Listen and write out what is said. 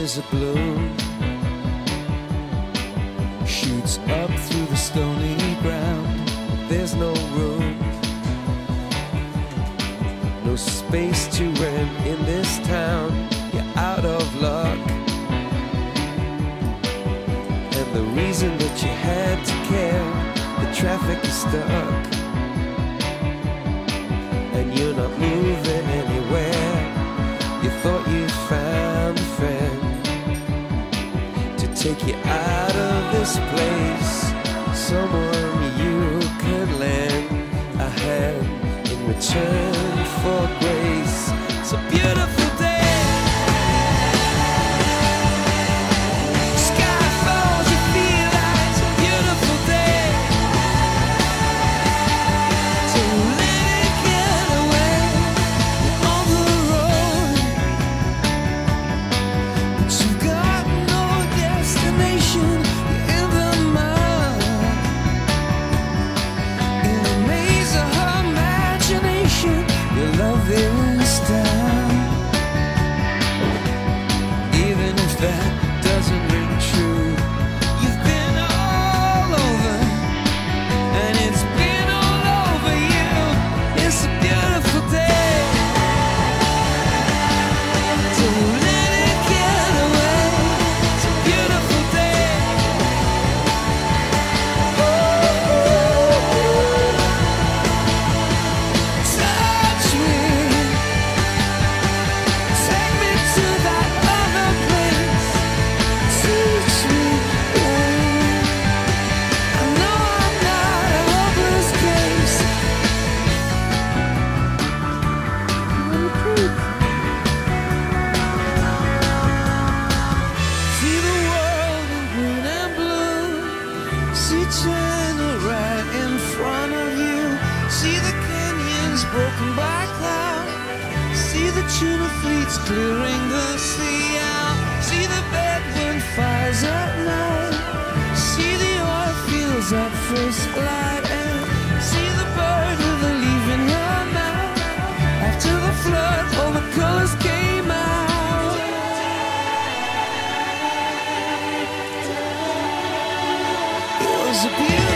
as a bloom shoots up through the stony ground. There's no room, no space to rent in this town. You're out of luck, and the reason that you had to care, the traffic is stuck, and you're not moving anywhere. You thought you found a friend to take you out of this place, someone you can lend a hand in return for grace. It's a beautiful day. Sky falls, you feel like it's a beautiful day. So let it get away on the road, but you've got no destination. You're in the mud, in a maze of her imagination. Your love is down, even if that doesn't ring true. You've been all over, and it's been all over you. It's a beautiful day. So let it get away. It's a beautiful day. Touch me, take me to that other place. Teach me, I know I'm not a hopeless case. See the world in green and blue. See China right in front of you. See the canyons broken by cloud. See the tuna fleets clearing the sea out. See the bedroom fires at night. See the oil fields at first light. And see the bird with a leaf in her mouth. After the flood, all the colors came out. It was a beautiful